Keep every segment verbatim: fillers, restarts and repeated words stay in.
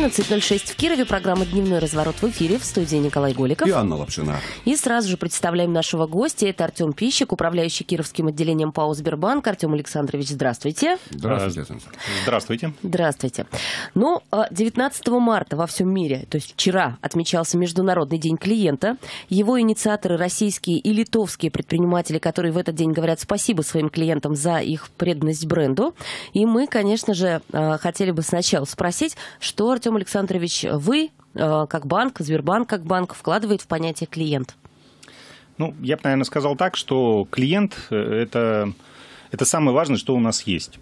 одиннадцать ноль шесть в Кирове. Программа «Дневной разворот» в эфире. В студии Николай Голиков. И Анна Лапшина. И сразу же представляем нашего гостя. Это Артем Пищик, управляющий Кировским отделением ПАО «Сбербанк». Артем Александрович, здравствуйте. Здравствуйте. Здравствуйте. Здравствуйте. Ну, девятнадцатого марта во всем мире, то есть вчера, отмечался Международный день клиента. Его инициаторы российские и литовские предприниматели, которые в этот день говорят спасибо своим клиентам за их преданность бренду. И мы, конечно же, хотели бы сначала спросить, что, Артем Александрович, вы, как банк, Сбербанк как банк, вкладывает в понятие клиент? Ну, я бы, наверное, сказал так, что клиент – это, это самое важное, что у нас есть.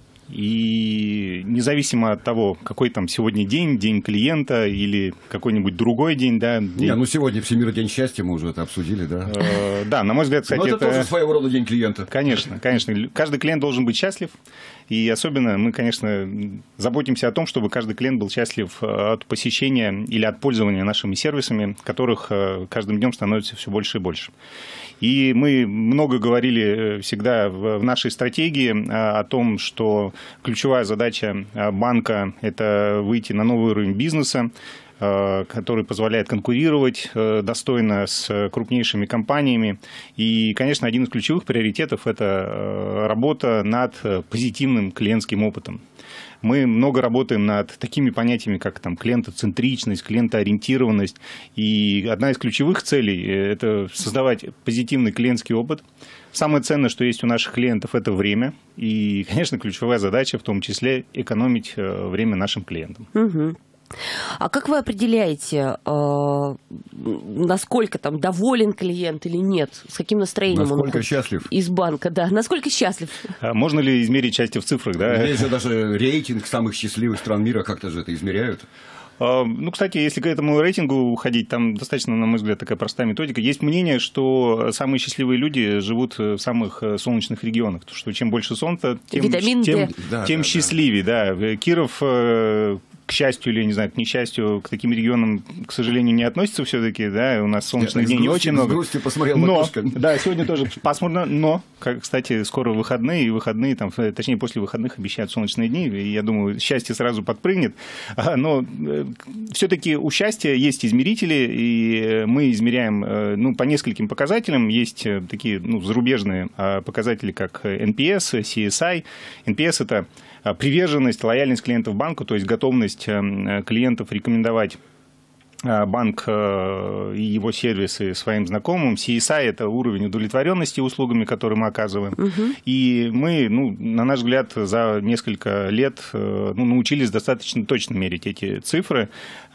И независимо от того, какой там сегодня день, день клиента или какой-нибудь другой день, да. День... Не, ну сегодня Всемирный день счастья, мы уже это обсудили, да? Э, да, на мой взгляд, кстати, Но это, это тоже своего рода день клиента. Конечно, конечно. Каждый клиент должен быть счастлив. И особенно мы, конечно, заботимся о том, чтобы каждый клиент был счастлив от посещения или от пользования нашими сервисами, которых каждым днем становится все больше и больше. И мы много говорили всегда в нашей стратегии о том, что ключевая задача банка – это выйти на новый уровень бизнеса, который позволяет конкурировать достойно с крупнейшими компаниями. И, конечно, один из ключевых приоритетов – это работа над позитивным клиентским опытом. Мы много работаем над такими понятиями, как там, клиентоцентричность, клиентоориентированность. И одна из ключевых целей – это создавать позитивный клиентский опыт. Самое ценное, что есть у наших клиентов, это время. И, конечно, ключевая задача в том числе экономить время нашим клиентам. Угу. А как вы определяете, э, насколько там доволен клиент или нет? С каким настроением насколько он счастлив? Из банка, да. Насколько счастлив? А можно ли измерить счастье в цифрах, да? Есть же даже рейтинг самых счастливых стран мира, как-то же это измеряют. Ну, кстати, если к этому рейтингу уходить, там достаточно, на мой взгляд, такая простая методика. Есть мнение, что самые счастливые люди живут в самых солнечных регионах, потому что чем больше солнца, тем, тем, тем, да, тем да, счастливее. Да. Да. Киров, к счастью или, не знаю, к несчастью, к таким регионам, к сожалению, не относится все-таки, да, у нас солнечных дней не очень много. С грустью посмотрел на но, окошко. Да, сегодня тоже пасмурно, но, как, кстати, скоро выходные, и выходные, там, точнее, после выходных обещают солнечные дни, и я думаю, счастье сразу подпрыгнет, но все-таки у счастья есть измерители, и мы измеряем, ну, по нескольким показателям, есть такие, ну, зарубежные показатели, как эн пи эс, си эс ай. эн пи эс – это приверженность, лояльность клиентов банку, то есть готовность клиентов рекомендовать банк и его сервисы своим знакомым. си эс ай – это уровень удовлетворенности услугами, которые мы оказываем. Угу. И мы, ну, на наш взгляд, за несколько лет ну, научились достаточно точно мерить эти цифры.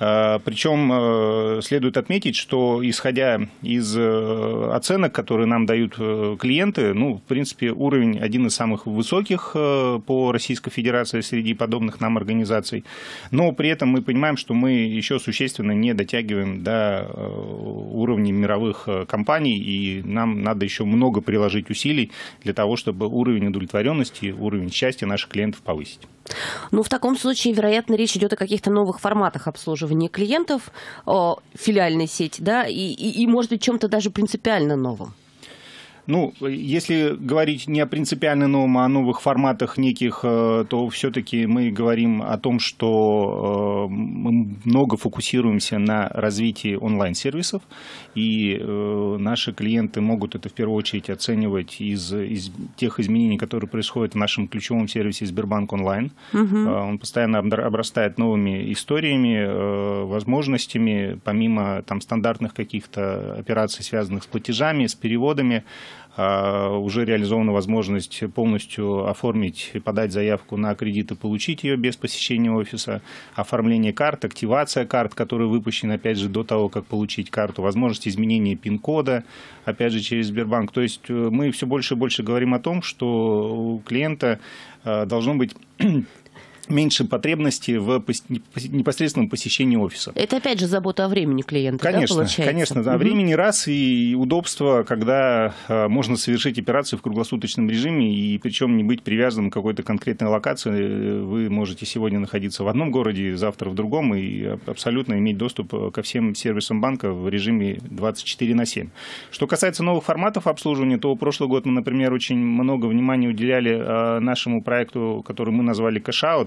Причем следует отметить, что исходя из оценок, которые нам дают клиенты, ну, в принципе, уровень один из самых высоких по Российской Федерации среди подобных нам организаций. Но при этом мы понимаем, что мы еще существенно не дотягиваем до уровней мировых компаний, и нам надо еще много приложить усилий для того, чтобы уровень удовлетворенности, уровень счастья наших клиентов повысить. Ну, в таком случае, вероятно, речь идет о каких-то новых форматах обслуживания клиентов, о филиальной сети, да, и, и, и может быть, чем-то даже принципиально новым. Ну, если говорить не о принципиально новом, а о новых форматах неких, то все-таки мы говорим о том, что мы много фокусируемся на развитии онлайн-сервисов, и наши клиенты могут это в первую очередь оценивать из, из тех изменений, которые происходят в нашем ключевом сервисе Сбербанк онлайн. Угу. Он постоянно обрастает новыми историями, возможностями, помимо там стандартных каких-то операций, связанных с платежами, с переводами. Уже реализована возможность полностью оформить и подать заявку на кредит и получить ее без посещения офиса, оформление карт, активация карт, которые выпущены, опять же, до того, как получить карту, возможность изменения пин-кода, опять же, через Сбербанк. То есть мы все больше и больше говорим о том, что у клиента должно быть меньше потребности в непосредственном посещении офиса. Это опять же забота о времени клиента, конечно, да, получается? Конечно, да, о времени раз и удобство, когда можно совершить операцию в круглосуточном режиме, и причем не быть привязанным к какой-то конкретной локации. Вы можете сегодня находиться в одном городе, завтра в другом, и абсолютно иметь доступ ко всем сервисам банка в режиме двадцать четыре на семь. Что касается новых форматов обслуживания, то прошлый год мы, например, очень много внимания уделяли нашему проекту, который мы назвали «Кэш-аут».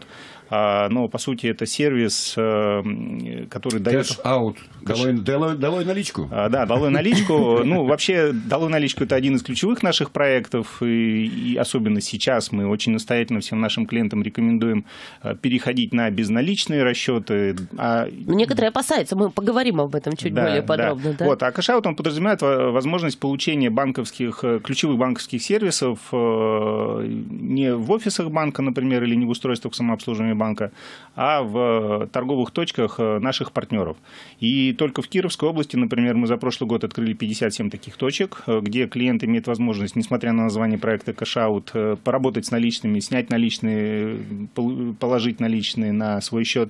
Но, по сути, это сервис, который дает... Кэш-аут. Долой, долой, долой наличку. Да, долой наличку. Ну, вообще, долой наличку – это один из ключевых наших проектов. И, и особенно сейчас мы очень настоятельно всем нашим клиентам рекомендуем переходить на безналичные расчеты. А... Некоторые опасаются. Мы поговорим об этом чуть да, более подробно. Да. Да? Вот, а кэш-аут, он подразумевает возможность получения банковских, ключевых банковских сервисов не в офисах банка, например, или не в устройствах самообслуживания банка, а в торговых точках наших партнеров. И только в Кировской области, например, мы за прошлый год открыли пятьдесят семь таких точек, где клиент имеет возможность, несмотря на название проекта кэш-аут, поработать с наличными, снять наличные, положить наличные на свой счет.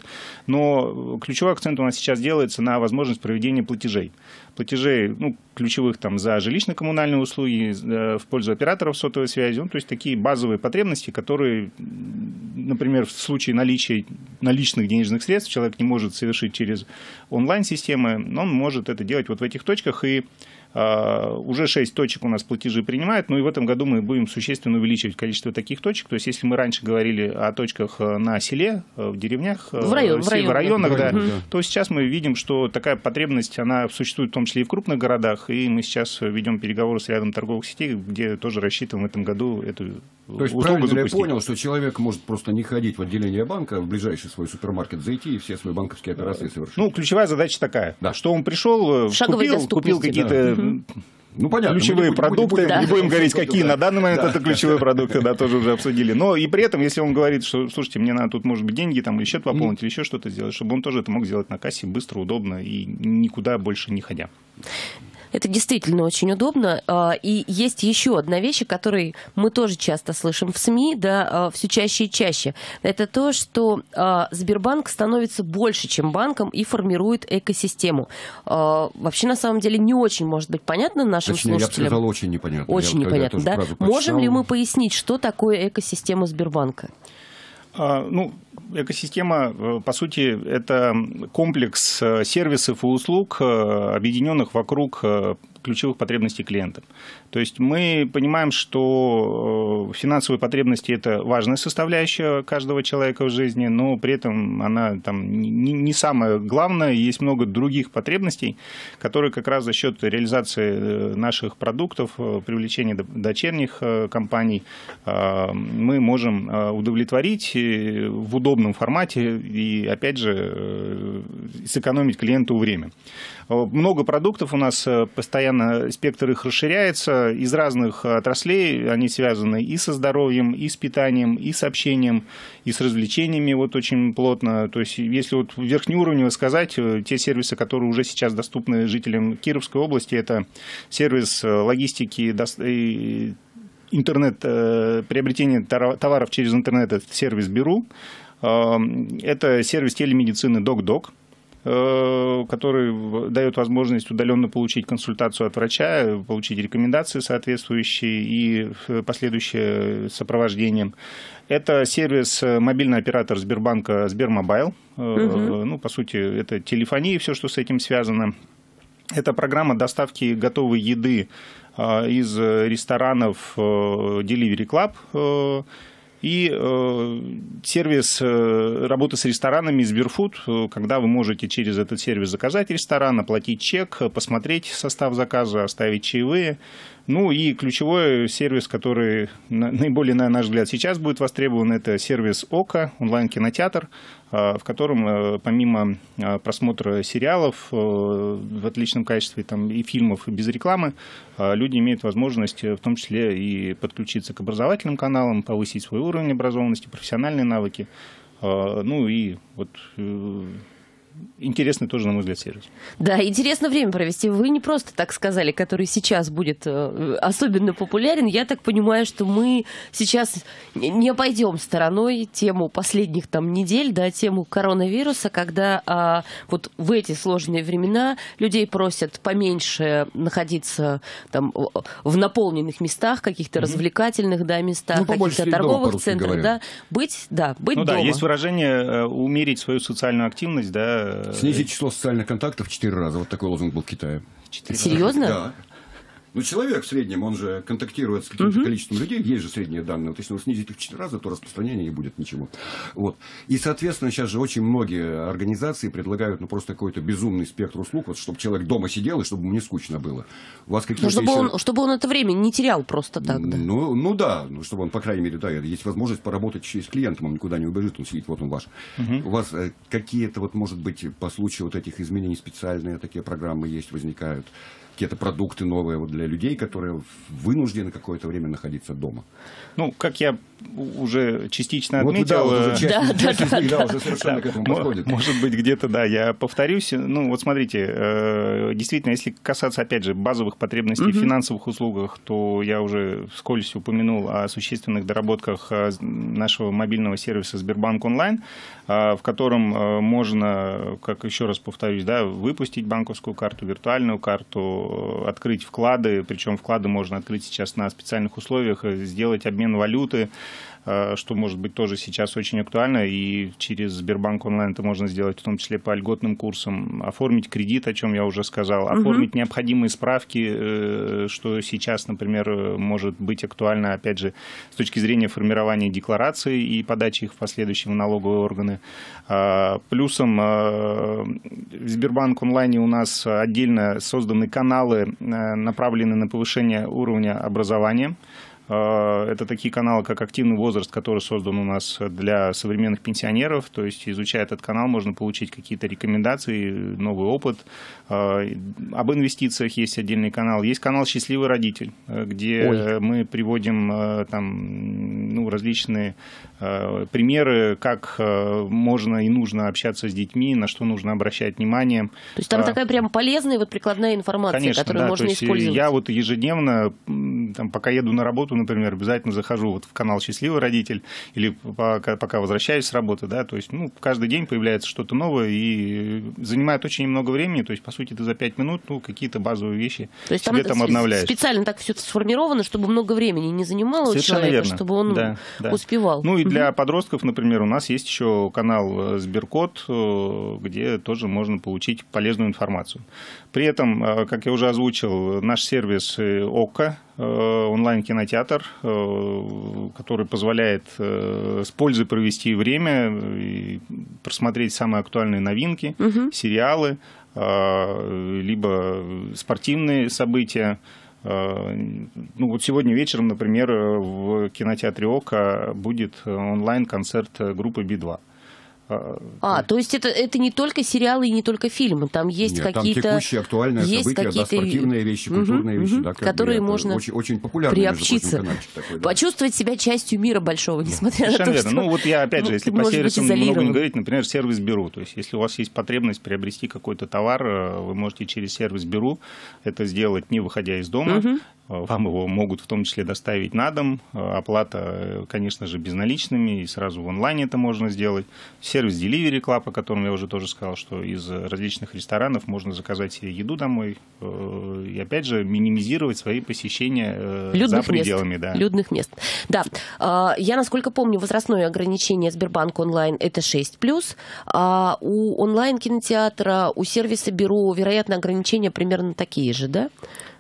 Но ключевой акцент у нас сейчас делается на возможность проведения платежей. Платежей, ну, ключевых там за жилищно-коммунальные услуги, в пользу операторов сотовой связи, ну, то есть такие базовые потребности, которые, например, в случае наличия наличных денежных средств человек не может совершить через онлайн-системы, но он может это делать вот в этих точках, и Uh, уже шесть точек у нас платежи принимают, ну и в этом году мы будем существенно увеличивать количество таких точек. То есть, если мы раньше говорили о точках на селе, в деревнях, в, район, в, район, в районах, в да, районах, да, то сейчас мы видим, что такая потребность, она существует в том числе и в крупных городах, и мы сейчас ведем переговоры с рядом торговых сетей, где тоже рассчитываем в этом году эту то есть, услугу правильно запустить. Я понял, что человек может просто не ходить в отделение банка, в ближайший свой супермаркет зайти и все свои банковские операции совершить? Ну, ключевая задача такая, да. Что он пришел, купил, купил какие-то... Да. Ну, понятно. Ключевые будем, продукты, будем, не будем, будем говорить, да. какие на данный момент да. это ключевые продукты, да, тоже уже обсудили. Но и при этом, если он говорит, что, слушайте, мне надо тут, может быть, деньги там, или счет пополнить, mm. или еще что-то сделать, чтобы он тоже это мог сделать на кассе быстро, удобно и никуда больше не ходя. Это действительно очень удобно. И есть еще одна вещь, о которой мы тоже часто слышим в СМИ, да, все чаще и чаще. Это то, что Сбербанк становится больше, чем банком, и формирует экосистему. Вообще, на самом деле, не очень может быть понятно нашим Точнее, слушателям. Я бы сказал, очень непонятно. Очень я, непонятно, да? Можем ли мы пояснить, что такое экосистема Сбербанка? Ну, экосистема, по сути, это комплекс сервисов и услуг, объединенных вокруг ключевых потребностей клиента. То есть мы понимаем, что финансовые потребности – это важная составляющая каждого человека в жизни, но при этом она там не, не самая главная. Есть много других потребностей, которые как раз за счет реализации наших продуктов, привлечения дочерних компаний мы можем удовлетворить в удобном формате и, опять же, сэкономить клиенту время. Много продуктов у нас постоянно, спектр их расширяется из разных отраслей, они связаны и со здоровьем, и с питанием, и с общением, и с развлечениями вот очень плотно. То есть, если вот верхнеуровнево сказать, те сервисы, которые уже сейчас доступны жителям Кировской области, это сервис логистики, интернет, приобретение товаров через интернет, это сервис Беру, это сервис телемедицины DocDoc, который дает возможность удаленно получить консультацию от врача, получить рекомендации соответствующие и последующее сопровождение. Это сервис мобильный оператор Сбербанка Сбермобайл. Угу. Ну, по сути, это телефония и все, что с этим связано. Это программа доставки готовой еды из ресторанов Delivery Club. И э, сервис э, работы с ресторанами Сберфуд, когда вы можете через этот сервис заказать ресторан, оплатить чек, посмотреть состав заказа, оставить чаевые. Ну и ключевой сервис, который наиболее, на наш взгляд, сейчас будет востребован, это сервис ОКО, онлайн-кинотеатр, в котором помимо просмотра сериалов в отличном качестве там, и фильмов, и без рекламы, люди имеют возможность в том числе и подключиться к образовательным каналам, повысить свой уровень образованности, профессиональные навыки. Ну и вот... Интересный тоже, на мой взгляд, сервис. Да, интересно время провести. Вы не просто так сказали, который сейчас будет особенно популярен. Я так понимаю, что мы сейчас не обойдем стороной тему последних там недель, да, тему коронавируса, когда а, вот в эти сложные времена людей просят поменьше находиться там в наполненных местах, каких-то mm-hmm. развлекательных, да, местах, ну, каких-то торговых дома, центрах, да, быть, да, быть ну, дома. Да, есть выражение умерить свою социальную активность, да. Снизить число социальных контактов в четыре раза. Вот такой лозунг был в Китае. Серьезно? Да. Ну, человек в среднем, он же контактирует с каким-то Мгм. количеством людей, есть же средние данные. Вот если его снизить в четыре раза, то распространения не будет ничего. Вот. И, соответственно, сейчас же очень многие организации предлагают ну, просто какой-то безумный спектр услуг, вот, чтобы человек дома сидел и чтобы ему не скучно было. У вас какие-то Ну, чтобы, еще... он, чтобы он это время не терял просто так, да. Ну, ну да, ну, чтобы он, по крайней мере, да, есть возможность поработать еще и с клиентом, он никуда не убежит, он сидит, вот он ваш. Мгм. У вас э, какие-то, вот, может быть, по случаю вот этих изменений специальные такие программы есть, возникают? Какие-то продукты новые вот, для людей, которые вынуждены какое-то время находиться дома? Ну, как я уже частично Вот, да, отметил... вот уже э, часть, Да, часть да, из них, да, да, уже совершенно Да, к этому мо- подходит. Может быть, где-то, да, я повторюсь. Ну, вот смотрите, э, действительно, если касаться, опять же, базовых потребностей в Мгм. финансовых услугах, то я уже вскользь упомянул о существенных доработках э, нашего мобильного сервиса Сбербанк онлайн, э, в котором э, можно, как еще раз повторюсь, да, выпустить банковскую карту, виртуальную карту, э, открыть вклады, причем вклады можно открыть сейчас на специальных условиях, э, сделать обмен валюты, что может быть тоже сейчас очень актуально, и через Сбербанк онлайн это можно сделать в том числе по льготным курсам, оформить кредит, о чем я уже сказал, Мгм. оформить необходимые справки, что сейчас, например, может быть актуально, опять же, с точки зрения формирования деклараций и подачи их в последующие в налоговые органы. Плюсом в Сбербанк онлайне у нас отдельно созданы каналы, направленные на повышение уровня образования. Это такие каналы, как «Активный возраст», который создан у нас для современных пенсионеров. То есть, изучая этот канал, можно получить какие-то рекомендации, новый опыт. Об инвестициях есть отдельный канал. Есть канал «Счастливый родитель», где Ой. мы приводим там, ну, различные примеры, как можно и нужно общаться с детьми, на что нужно обращать внимание. То есть там А, такая прям полезная вот прикладная информация, Конечно, которую да, можно то есть использовать. я вот ежедневно, м, там, пока еду на работу, например, обязательно захожу вот в канал «Счастливый родитель» или пока, пока возвращаюсь с работы, да, то есть, ну, каждый день появляется что-то новое и занимает очень немного времени, то есть, по сути, ты за пять минут, ну, какие-то базовые вещи То есть себе там, там обновляешь. специально так все сформировано, чтобы много времени не занимало у Совершенно человека, верно. чтобы он Да, да. успевал. Ну и Мгм. для подростков, например, у нас есть еще канал э, Сберкот, э, где тоже можно получить полезную информацию. При этом, э, как я уже озвучил, наш сервис э, ОККО, э, онлайн-кинотеатр, э, который позволяет э, с пользой провести время и просмотреть самые актуальные новинки, Мгм. сериалы, э, либо спортивные события. Ну вот сегодня вечером, например, в кинотеатре ОККО будет онлайн-концерт группы Би два. А, то есть это, это не только сериалы и не только фильмы, там есть Нет, какие-то... там текущие актуальные есть события, да, какие-то- спортивные вещи, Мгм, культурные вещи, мгм, да, как бы которые это можно очень, очень популярный, между прочим, приобщиться, канальчик такой, да. почувствовать себя частью мира большого, несмотря на Совершенно то, верно. что... Ну вот я, опять же, ну, если ты по можешь быть сервисам много не изолирован. говорить, например, сервис Беру. То есть если у вас есть потребность приобрести какой-то товар, вы можете через сервис Беру это сделать, не выходя из дома. Мгм. Вам его могут в том числе доставить на дом. Оплата, конечно же, безналичными, и сразу в онлайне это можно сделать. Сервис Delivery Club, о котором я уже тоже сказал, что из различных ресторанов можно заказать себе еду домой. И, опять же, минимизировать свои посещения Людных за пределами. мест. Да. Людных мест. Да. А, Я, насколько помню, возрастное ограничение Сбербанк онлайн это шесть плюс, а у онлайн-кинотеатра, у сервиса Беру, вероятно, ограничения примерно такие же, да?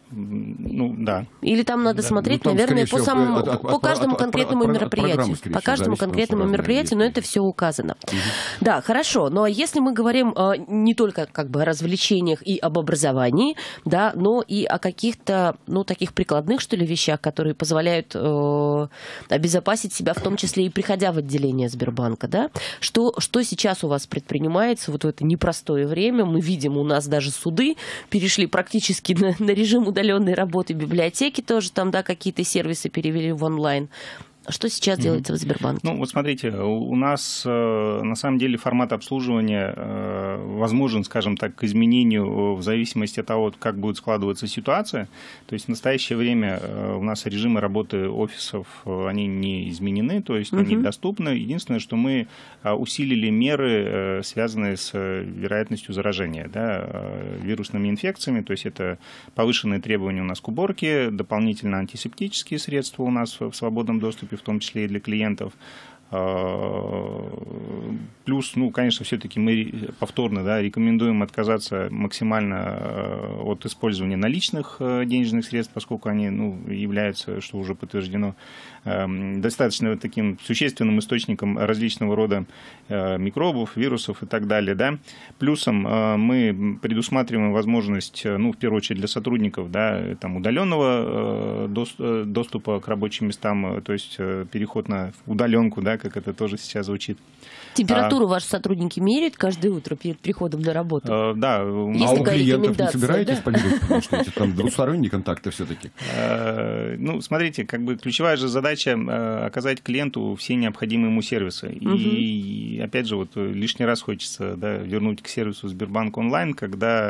Ну, да. Или там надо Да. смотреть, Ну, там, наверное, скорее по, всего, самому, от- от- по от- каждому от- от- конкретному от- от мероприятию. программы, скорее По всего, каждому зависит, потому что конкретному разные мероприятию, но есть. это все указано. Да, хорошо. Ну а если мы говорим э, не только как бы о развлечениях и об образовании, да, но и о каких-то, ну, таких прикладных, что ли, вещах, которые позволяют э, обезопасить себя, в том числе и приходя в отделение Сбербанка, да? Что, что сейчас у вас предпринимается вот в это непростое время? Мы видим, у нас даже суды перешли практически на, на режим удаленной работы, библиотеки тоже там, да, какие-то сервисы перевели в онлайн. Что сейчас делается в Сбербанке? Ну, вот смотрите, у нас на самом деле формат обслуживания возможен, скажем так, к изменению в зависимости от того, как будет складываться ситуация. То есть в настоящее время у нас режимы работы офисов, они не изменены, то есть они Мгм. доступны. Единственное, что мы усилили меры, связанные с вероятностью заражения, да, вирусными инфекциями. То есть это повышенные требования у нас к уборке, дополнительно антисептические средства у нас в свободном доступе, в том числе и для клиентов. Плюс, ну, конечно, все-таки мы повторно, да, рекомендуем отказаться максимально от использования наличных денежных средств, поскольку они, ну, являются, что уже подтверждено, достаточно таким существенным источником различного рода микробов, вирусов и так далее, да. Плюсом мы предусматриваем возможность, ну, в первую очередь для сотрудников, да, там, удаленного доступа к рабочим местам, то есть переход на удаленку, да, как это тоже сейчас звучит. Температуру а, ваши сотрудники меряют каждое утро перед приходом на работу? А, да. Есть а у клиентов не собираетесь да? полюбить, потому что эти там двусторонние контакты все-таки? А, ну, смотрите, как бы ключевая же задача оказать клиенту все необходимые ему сервисы. Угу. И, опять же, вот лишний раз хочется, да, вернуть к сервису Сбербанк онлайн, когда,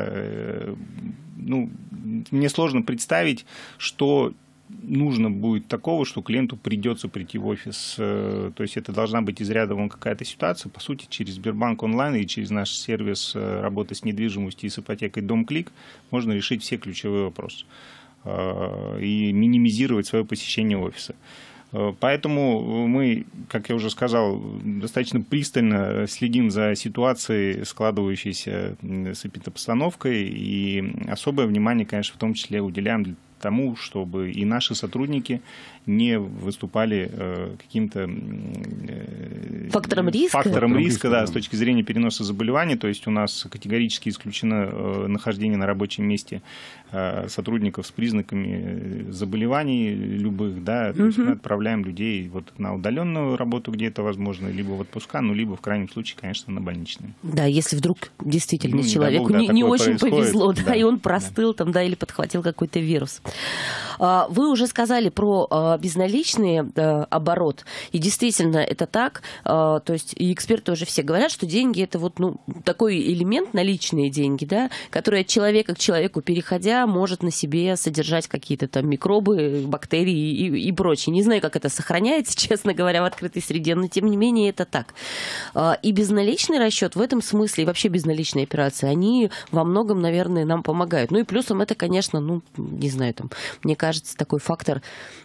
ну, мне сложно представить, что нужно будет такого, что клиенту придется прийти в офис. То есть это должна быть из ряда вон какая-то ситуация. По сути, через Сбербанк онлайн и через наш сервис работы с недвижимостью и с ипотекой Дом-клик можно решить все ключевые вопросы и минимизировать свое посещение офиса. Поэтому мы, как я уже сказал, достаточно пристально следим за ситуацией, складывающейся с эпидпостановкой, и особое внимание, конечно, в том числе уделяем тому, чтобы и наши сотрудники не выступали э, каким-то э, фактором риска, фактором риска, да, с точки зрения переноса заболеваний. То есть у нас категорически исключено э, нахождение на рабочем месте э, сотрудников с признаками заболеваний любых, да. То есть мы отправляем людей вот на удаленную работу, где это возможно, либо в отпуска, ну, либо в крайнем случае, конечно, на больничные. Да, если вдруг действительно ну, человеку не, не, не очень происходит, повезло, да, да, и он простыл, да. там, да, или подхватил какой-то вирус. Вы уже сказали про безналичный оборот, и действительно это так, то есть и эксперты уже все говорят, что деньги это вот, ну, такой элемент, наличные деньги, да, который от человека к человеку переходя может на себе содержать какие-то там микробы, бактерии и, и прочее. Не знаю, как это сохраняется, честно говоря, в открытой среде, но тем не менее это так. И безналичный расчет в этом смысле, и вообще безналичные операции, они во многом, наверное, нам помогают. Ну и плюсом это, конечно, ну, не знаю, там, мне кажется, такой фактор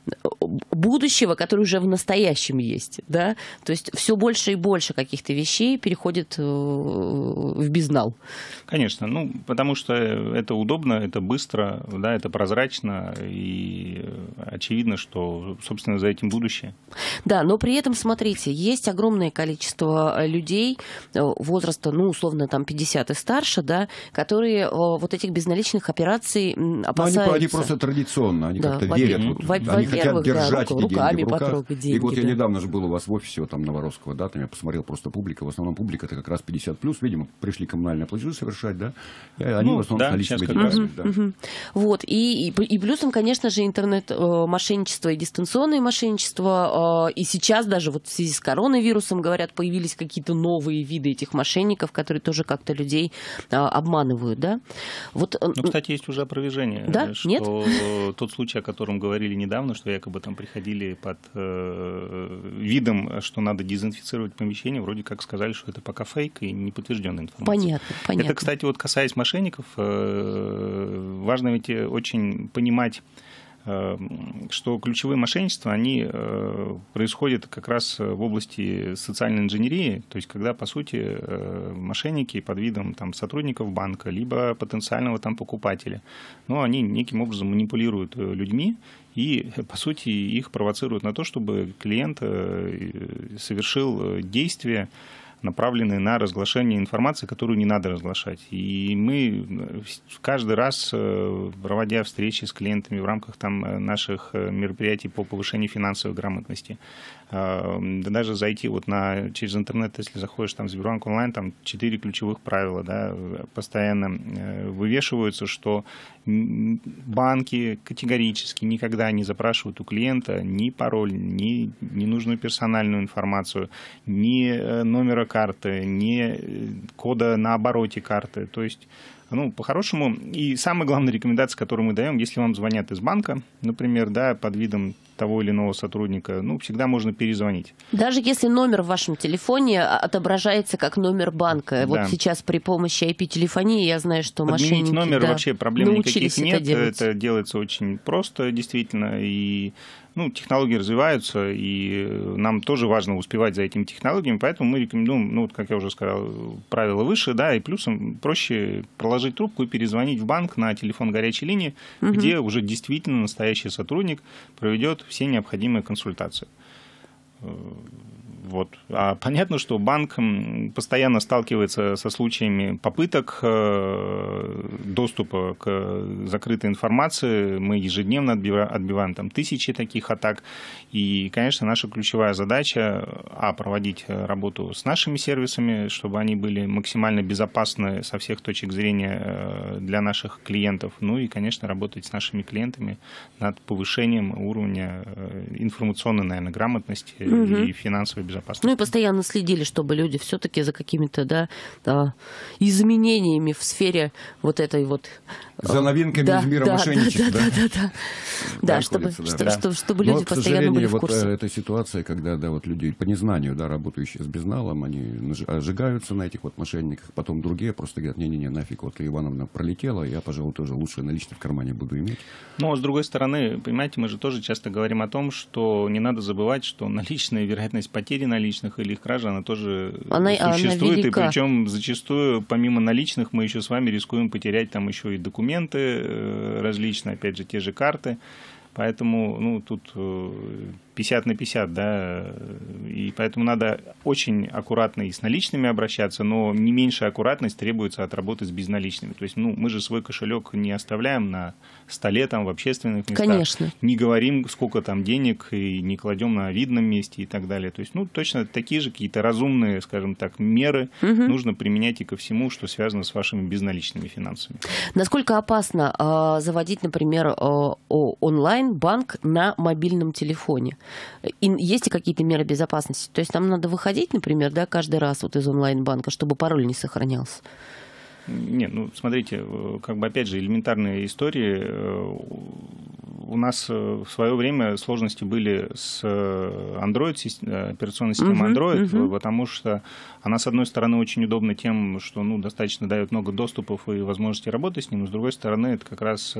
будущего, который уже в настоящем есть, да, то есть все больше и больше каких-то вещей переходит в безнал. Конечно, ну, потому что это удобно, это быстро, да, это прозрачно, и очевидно, что, собственно, за этим будущее. Да, но при этом, смотрите, есть огромное количество людей возраста, ну, условно, там, пятьдесят и старше, да, которые вот этих безналичных операций опасаются. Ну, они, они просто традиционно, они да, как-то верят. Вот, они хотят держать да, руку, эти деньги в руках. Деньги, и вот да. я недавно же был у вас в офисе, вот, там, Новоросского, да, там я посмотрел просто публика, в основном публика это как раз пятьдесят плюс, видимо, пришли коммунальные платежи совершать, да, и они ну, в основном да, с наличными деньгами. Да. Угу. Вот, и, и, и плюсом, конечно же, интернет-мошенничество и дистанционное мошенничество, и сейчас даже вот в связи с коронавирусом, говорят, появились какие-то новые виды этих мошенников, которые тоже как-то людей обманывают, да. Вот, ну, кстати, есть уже опровержение, да? что Нет? тот случай, о котором говорили недавно, что якобы там приходили под э, видом, что надо дезинфицировать помещение, вроде как сказали, что это пока фейк и неподтвержденная информация. Понятно, понятно. Это, кстати, вот касаясь мошенников, э, важно ведь очень понимать, что ключевые мошенничества, они происходят как раз в области социальной инженерии, то есть когда, по сути, мошенники под видом там, сотрудников банка, либо потенциального там, покупателя, ну, они неким образом манипулируют людьми и, по сути, их провоцируют на то, чтобы клиент совершил действие, направленные на разглашение информации, которую не надо разглашать. И мы каждый раз, проводя встречи с клиентами в рамках там, наших мероприятий по повышению финансовой грамотности, даже зайти вот на, через интернет, если заходишь там, в Сбербанк онлайн, там четыре ключевых правила, да, постоянно вывешиваются, что банки категорически никогда не запрашивают у клиента ни пароль, ни ненужную персональную информацию, ни номера карты, ни кода на обороте карты. То есть, ну, по-хорошему, и самая главная рекомендация, которую мы даем, если вам звонят из банка, например, да, под видом того или иного сотрудника, ну, всегда можно перезвонить. Даже если номер в вашем телефоне отображается как номер банка. Да. Вот сейчас при помощи ай пи-телефонии я знаю, что Подменить мошенники... номер да, вообще проблем никаких нет. Это, это делается очень просто, действительно, и ну, технологии развиваются, и нам тоже важно успевать за этими технологиями, поэтому мы рекомендуем, ну, вот, как я уже сказал, правила выше, да, и плюсом проще проложить трубку и перезвонить в банк на телефон горячей линии, угу. где уже действительно настоящий сотрудник проведет все необходимые консультации. Вот. А понятно, что банк постоянно сталкивается со случаями попыток доступа к закрытой информации. Мы ежедневно отбиваем там тысячи таких атак. И, конечно, наша ключевая задача а, проводить работу с нашими сервисами, чтобы они были максимально безопасны со всех точек зрения для наших клиентов. Ну и, конечно, работать с нашими клиентами над повышением уровня информационной, наверное, грамотности угу. и финансовой безопасности. Ну и постоянно следили, чтобы люди все-таки за какими-то да, да, изменениями в сфере вот этой вот... За новинками да, из мира да, мошенничества. Да, да, да, да, да. да, чтобы, да. Чтобы, чтобы, чтобы люди Но, постоянно были в курсе. Вот эта ситуация, когда да, вот люди по незнанию, да, работающие с безналом, они ожигаются на этих вот мошенниках, потом другие просто говорят, не-не-не, нафиг, вот Ивановна пролетела, я, пожалуй, тоже лучше наличные в кармане буду иметь. Но, с другой стороны, понимаете, мы же тоже часто говорим о том, что не надо забывать, что наличная вероятность потери наличных или их кражи, она тоже она, существует, она и причем зачастую, помимо наличных, мы еще с вами рискуем потерять там еще и документы различные, опять же, те же карты. Поэтому, ну, тут пятьдесят на пятьдесят, да, и поэтому надо очень аккуратно и с наличными обращаться, но не меньшая аккуратность требуется от работы с безналичными. То есть, ну, мы же свой кошелек не оставляем на столе, там, в общественных местах. Конечно. Не говорим, сколько там денег, и не кладем на видном месте и так далее. То есть, ну, точно такие же какие-то разумные, скажем так, меры угу. нужно применять и ко всему, что связано с вашими безналичными финансами. Насколько опасно э, заводить, например, э, онлайн-банк на мобильном телефоне? И есть ли какие-то меры безопасности? То есть нам надо выходить, например, да, каждый раз вот из онлайн-банка, чтобы пароль не сохранялся? Нет, ну, смотрите, как бы, опять же, элементарные истории. У нас в свое время сложности были с Android, операционной системой Android, uh-huh, uh-huh. потому что она, с одной стороны, очень удобна тем, что, ну, достаточно дает много доступов и возможности работать с ним, но, с другой стороны, это как раз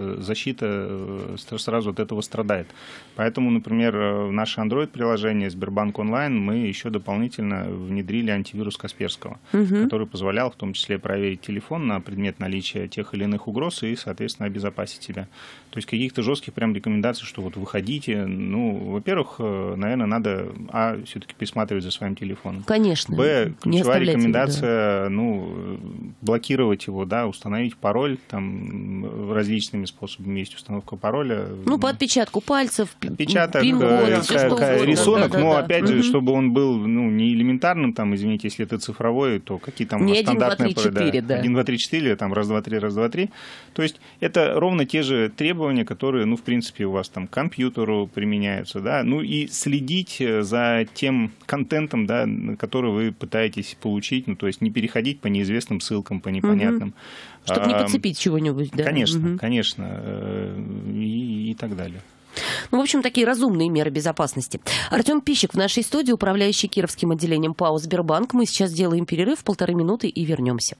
защита сразу от этого страдает. Поэтому, например, в наше Android-приложение Сбербанк онлайн мы еще дополнительно внедрили антивирус Касперского, uh-huh. который позволял в том числе проверить телефон на предмет наличия тех или иных угроз и, соответственно, обезопасить себя. То есть каких-то жестких прям рекомендаций, что вот выходите. Ну, во-первых, наверное, надо, а, все-таки присматривать за своим телефоном. Конечно. Б, ключевая рекомендация, да. ну, блокировать его, да, установить пароль, там, различными способами есть установка пароля. Ну, по отпечатку пальцев, отпечаток, пин-код, рисунок, да, да, но, да, опять да. же, угу. чтобы он был, ну, не элементарным, там, извините, если это цифровой, то какие там не стандартные один, два, три, четыре, да. один, два, три, четыре, там, раз, два, три, раз, два, три. То есть это ровно те же требования, которые, ну, в принципе, у вас там к компьютеру применяются, да, ну, и следить за тем контентом, да, который вы пытаетесь получить, ну, то есть не переходить по неизвестным ссылкам, по непонятным. Угу. Чтобы а, не подцепить чего-нибудь, да. Конечно, угу. конечно, и, и так далее. Ну, в общем, такие разумные меры безопасности. Артем Пищик в нашей студии, управляющий Кировским отделением ПАО «Сбербанк». Мы сейчас делаем перерыв, полторы минуты и вернемся.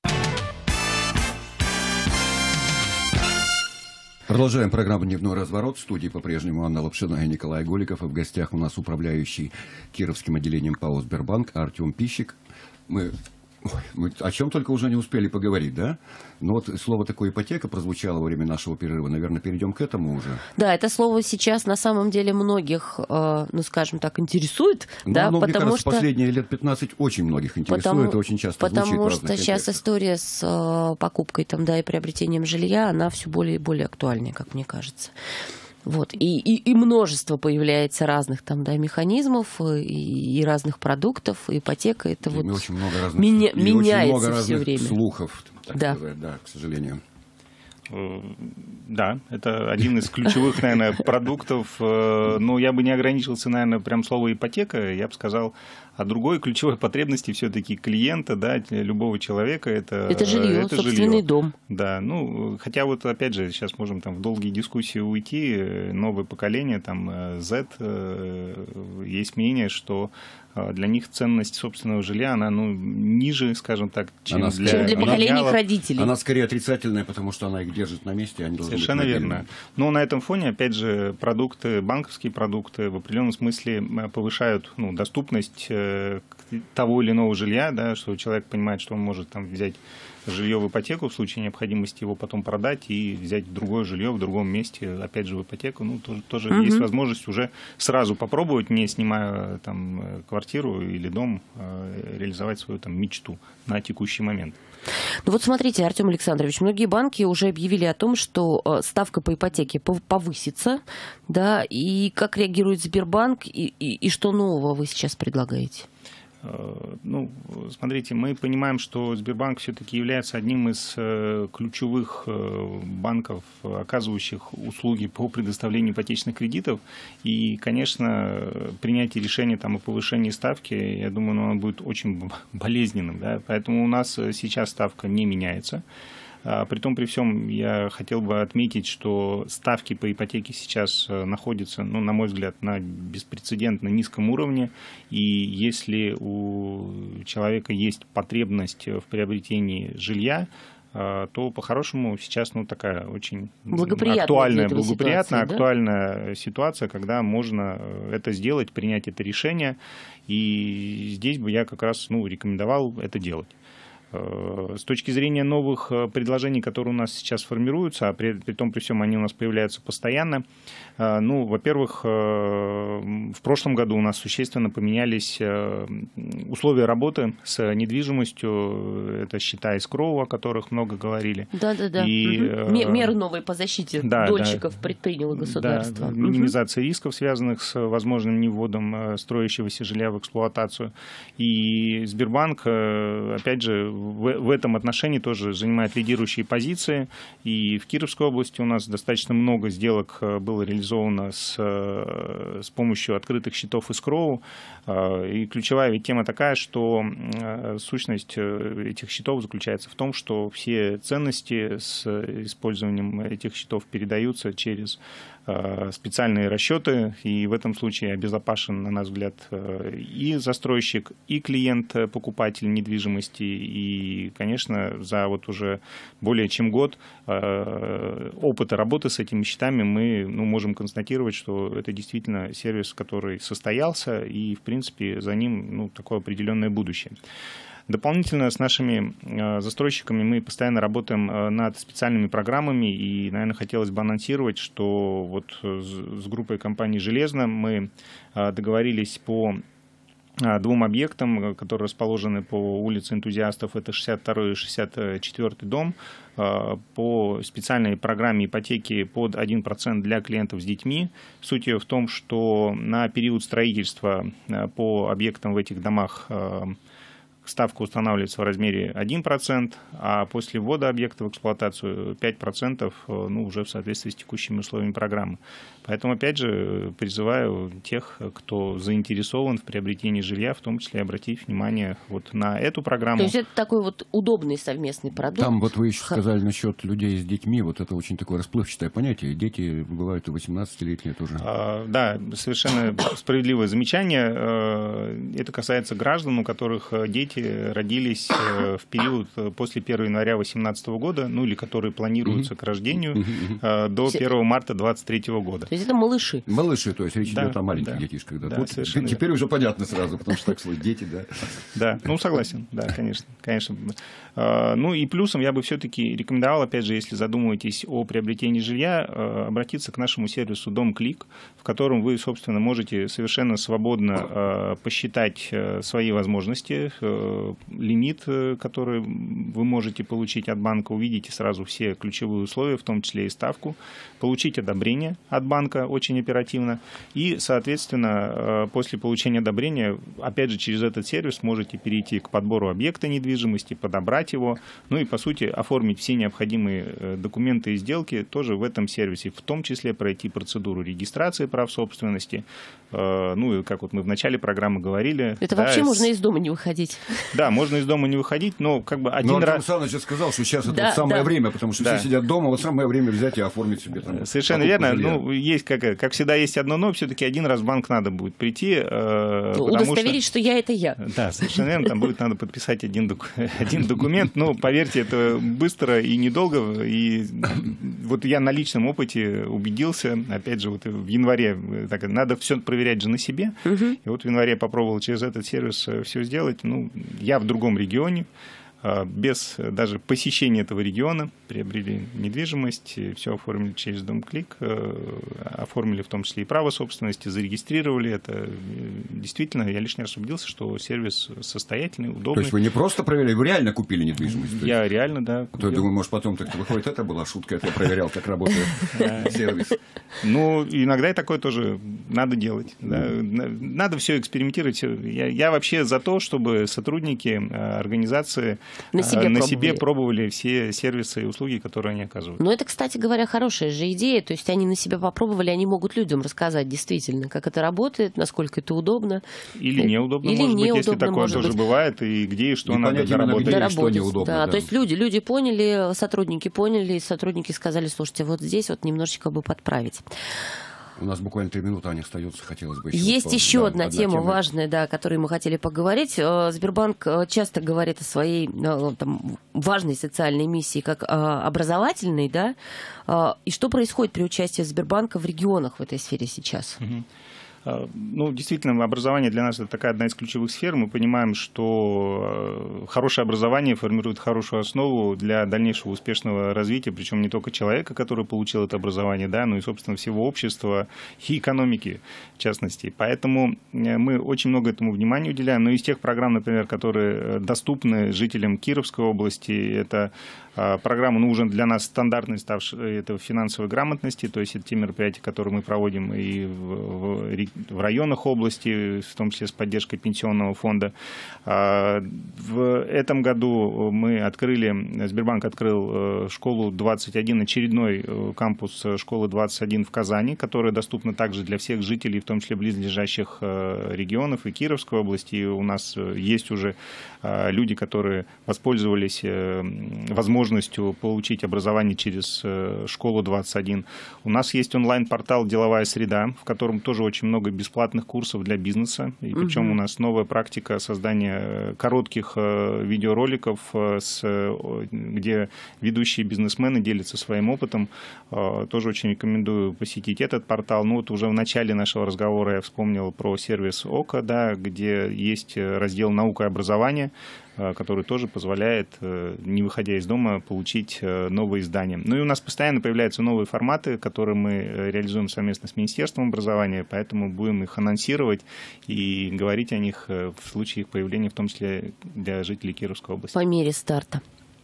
Продолжаем программу «Дневной разворот». В студии по-прежнему Анна Лапшина и Николай Голиков. И в гостях у нас управляющий Кировским отделением ПАО «Сбербанк» Артем Пищик. Мы... Ой, мы о чем только уже не успели поговорить, да? Но вот слово такое «ипотека» прозвучало во время нашего перерыва. Наверное, перейдем к этому уже. Да, это слово сейчас на самом деле многих, э, ну, скажем так, интересует. Но да, оно, потому мне кажется, что... последние лет пятнадцать очень многих интересует. Потому, это очень часто звучит в Потому разных что сейчас контекстах. история с э, покупкой там, да, и приобретением жилья, она все более и более актуальнее, как мне кажется. Вот. И, и, и множество появляется разных там, да, механизмов и, и разных продуктов. Ипотека это и вот очень много разных, меня, и меняется очень много все время. Слухов, так да. сказать, да, к сожалению. Да, это один из ключевых, наверное, продуктов. Но я бы не ограничился, наверное, прям слово ипотека. Я бы сказал о другой ключевой потребности все-таки клиента, да, любого человека. Это, это жилье, это собственный жилье. дом. Да, ну, хотя вот, опять же, сейчас можем там в долгие дискуссии уйти. Новое поколение, там, Z, есть мнение, что для них ценность собственного жилья, она, ну, ниже, скажем так, чем она, для, чем для поколения их родителей. Она скорее отрицательная, потому что она их держит на месте, они должны Совершенно быть верно. Но на этом фоне, опять же, продукты, банковские продукты в определенном смысле повышают ну, доступность того или иного жилья, да, что человек понимает, что он может там взять жилье в ипотеку, в случае необходимости его потом продать и взять другое жилье в другом месте, опять же в ипотеку. Ну, тоже, тоже угу. есть возможность уже сразу попробовать, не снимая там квартиру или дом, реализовать свою там мечту на текущий момент. Ну вот смотрите, Артем Александрович, многие банки уже объявили о том, что ставка по ипотеке повысится, да, и как реагирует Сбербанк, и, и, и что нового вы сейчас предлагаете? Ну, смотрите, мы понимаем, что Сбербанк все-таки является одним из ключевых банков, оказывающих услуги по предоставлению ипотечных кредитов. И, конечно, принятие решения там, о повышении ставки, я думаю, оно будет очень болезненным. Да? Поэтому у нас сейчас ставка не меняется. Притом, при всем, я хотел бы отметить, что ставки по ипотеке сейчас находятся, ну, на мой взгляд, на беспрецедентно низком уровне. И если у человека есть потребность в приобретении жилья, то по-хорошему сейчас ну, такая очень актуальная, благоприятная, ситуации, актуальная да? ситуация, когда можно это сделать, принять это решение. И здесь бы я как раз ну, рекомендовал это делать. С точки зрения новых предложений, которые у нас сейчас формируются, а при, при том, при всем они у нас появляются постоянно, ну, во-первых, в прошлом году у нас существенно поменялись условия работы с недвижимостью, это счета эскроу, о которых много говорили. Да-да-да, угу. меры новые по защите да, дольщиков да, предприняло государство. Да, минимизация угу. рисков, связанных с возможным невводом строящегося жилья в эксплуатацию. И Сбербанк, опять же, в этом отношении тоже занимает лидирующие позиции. И в Кировской области у нас достаточно много сделок было реализовано с, с помощью открытых счетов эскроу. И ключевая ведь тема такая, что сущность этих счетов заключается в том, что все ценности с использованием этих счетов передаются через специальные расчеты, и в этом случае обезопасен, на наш взгляд, и застройщик, и клиент-покупатель недвижимости, и, конечно, за вот уже более чем год опыта работы с этими счетами мы ну, можем констатировать, что это действительно сервис, который состоялся, и, в принципе, за ним ну, такое определенное будущее. Дополнительно с нашими застройщиками мы постоянно работаем над специальными программами, и, наверное, хотелось бы анонсировать, что вот с группой компании «Железно» мы договорились по двум объектам, которые расположены по улице Энтузиастов, это шестьдесят второй и шестьдесят четвёртый дом, по специальной программе ипотеки под один процент для клиентов с детьми. Суть ее в том, что на период строительства по объектам в этих домах ставка устанавливается в размере один процент, а после ввода объекта в эксплуатацию пять процентов ну, уже в соответствии с текущими условиями программы. Поэтому, опять же, призываю тех, кто заинтересован в приобретении жилья, в том числе обратить внимание вот на эту программу. То есть это такой вот удобный совместный продукт? Там вот вы еще сказали насчет людей с детьми, вот это очень такое расплывчатое понятие. Дети бывают и восемнадцатилетние тоже. А, да, совершенно справедливое замечание. Это касается граждан, у которых дети родились в период после первого января две тысячи восемнадцатого года, ну или которые планируются к рождению до первого марта две тысячи двадцать третьего года. То есть это малыши? Малыши, то есть речь да, идет о маленьких да, детишках. Да. Да, вот теперь верно. Уже понятно сразу, потому что так сказать, дети, да. Да, ну согласен, да, конечно, конечно. Ну и плюсом я бы все-таки рекомендовал, опять же, если задумываетесь о приобретении жилья, обратиться к нашему сервису Дом.Клик, в котором вы, собственно, можете совершенно свободно посчитать свои возможности, лимит, который вы можете получить от банка, увидите сразу все ключевые условия, в том числе и ставку, получить одобрение от банка очень оперативно и, соответственно, после получения одобрения, опять же, через этот сервис можете перейти к подбору объекта недвижимости, подобрать его, ну и, по сути, оформить все необходимые документы и сделки тоже в этом сервисе, в том числе пройти процедуру регистрации прав собственности, ну и, как вот мы в начале программы говорили... Это да, вообще с... можно из дома не выходить. Да, можно из дома не выходить, но как бы один но раз... Антон Александрович сказал, что сейчас это Да, вот самое да. время, потому что Да. все сидят дома, вот самое время взять и оформить себе там. Совершенно верно. Ну, есть, как, как всегда, есть одно но, все-таки один раз в банк надо будет прийти. Э, Удостоверить, что... что я это я. Да, совершенно верно. Там будет надо подписать один, док... один документ. Но, поверьте, это быстро и недолго. И вот я на личном опыте убедился, опять же, вот в январе, так, надо все проверять же на себе. Угу. И вот в январе попробовал через этот сервис все сделать. Ну, я в другом регионе, без даже посещения этого региона, приобрели недвижимость, все оформили через Дом.Клик, оформили в том числе и право собственности, зарегистрировали это. Действительно, я лишний раз убедился, что сервис состоятельный, удобный. То есть вы не просто проверяли, вы реально купили недвижимость? Я реально, да. А то я думаю, может, потом так выходит, это была шутка, это я проверял, как работает сервис. Ну, иногда и такое тоже надо делать. Надо все экспериментировать. Я вообще за то, чтобы сотрудники организации На себе, на пробовали. себе пробовали все сервисы и услуги, которые они оказывают. Ну, это, кстати говоря, хорошая же идея. То есть они на себя попробовали, они могут людям рассказать действительно, как это работает, насколько это удобно. Или неудобно, Или может быть, неудобно, если такое может тоже быть. бывает, и где и что И надо понять именно, доработать. где и Доработать, что неудобно, да. да. То есть люди, люди поняли, сотрудники поняли, и сотрудники сказали, слушайте, вот здесь вот немножечко бы подправить. У нас буквально три минуты, Аня, остается, хотелось бы еще. Есть по- еще да, одна тема важная, да, о которой мы хотели поговорить. Э, Сбербанк э, часто говорит о своей э, там, важной социальной миссии как э, образовательной, да. Э, И что происходит при участии Сбербанка в регионах в этой сфере сейчас? Мгм. Ну, действительно, образование для нас это такая одна из ключевых сфер. Мы понимаем, что хорошее образование формирует хорошую основу для дальнейшего успешного развития, причем не только человека, который получил это образование, да, но и, собственно, всего общества и экономики, в частности. Поэтому мы очень много этому внимания уделяем. Но из тех программ, например, которые доступны жителям Кировской области, это программа, ну, уже для нас стандартной, ставшей это финансовой грамотности, то есть это те мероприятия, которые мы проводим и в, в, в районах области, в том числе с поддержкой пенсионного фонда. В этом году мы открыли, Сбербанк открыл школу двадцать один, очередной кампус школы двадцать один в Казани, которая доступна также для всех жителей, в том числе близлежащих регионов и Кировской области. И у нас есть уже люди, которые воспользовались возможностью получить образование через школу двадцать один. У нас есть онлайн-портал «Деловая среда», в котором тоже очень много бесплатных курсов для бизнеса. И причем угу. у нас новая практика создания коротких видеороликов, с, где ведущие бизнесмены делятся своим опытом. Тоже очень рекомендую посетить этот портал. Ну вот уже в начале нашего разговора я вспомнил про сервис ОКО, да, где есть раздел «Наука и образование», который тоже позволяет, не выходя из дома, получить новые издания. Ну и у нас постоянно появляются новые форматы, которые мы реализуем совместно с Министерством образования, поэтому будем их анонсировать и говорить о них в случае их появления, в том числе для жителей Кировской области. По мере старта.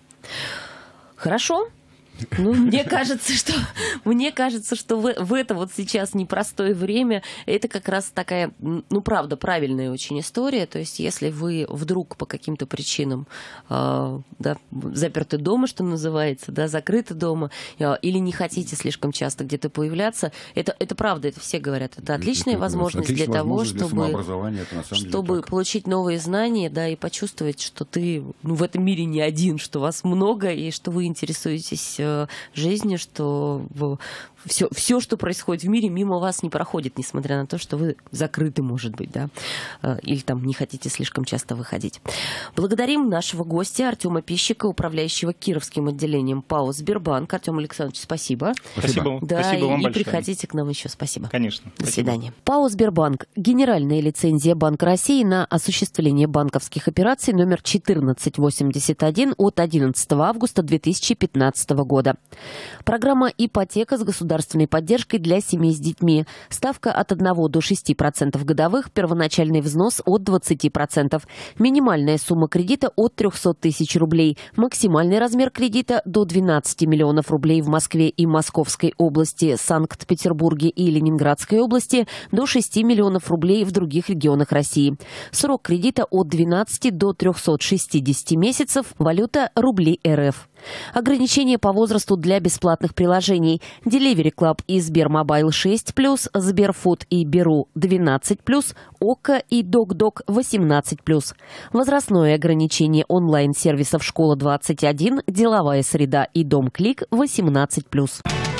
Хорошо. Ну, мне кажется, что мне кажется, что в, в это вот сейчас непростое время, это как раз такая, ну, правда, правильная очень история. То есть, если вы вдруг по каким-то причинам э, да, заперты дома, что называется, да, закрыты дома, э, или не хотите слишком часто где-то появляться, это, это правда, это все говорят. Это отличная это, возможность отличная для возможность того, чтобы, это, на самом чтобы деле, получить новые знания, да, и почувствовать, что ты, ну, в этом мире не один, что вас много, и что вы интересуетесь жизни, что все, все, что происходит в мире, мимо вас не проходит, несмотря на то, что вы закрыты, может быть, да, или там не хотите слишком часто выходить. Благодарим нашего гостя Артема Пищика, управляющего Кировским отделением ПАО «Сбербанк». Артем Александрович, спасибо. Спасибо. Да, спасибо вам и большое. приходите к нам еще. Спасибо. Конечно. До Спасибо. свидания. ПАО «Сбербанк». Генеральная лицензия Банка России на осуществление банковских операций номер четырнадцать восемьдесят один от одиннадцатого августа две тысячи пятнадцатого года. Программа «Ипотека» с государственной поддержкой для семей с детьми. Ставка от одного до шести процентов годовых, первоначальный взнос от двадцати процентов. Минимальная сумма кредита от трехсот тысяч рублей. Максимальный размер кредита до двенадцати миллионов рублей в Москве и Московской области, Санкт-Петербурге и Ленинградской области, до шести миллионов рублей в других регионах России. Срок кредита от двенадцати до трехсот шестидесяти месяцев. Валюта рубли эр эф. Ограничения по возрасту для бесплатных приложений. Delivery Club и Сбермобайл шесть плюс, Сберфуд и Беру двенадцать плюс, Ока и Док-Док восемнадцать плюс. Возрастное ограничение онлайн-сервисов «Школа двадцать один», «Деловая среда» и «Дом Клик» восемнадцать плюс.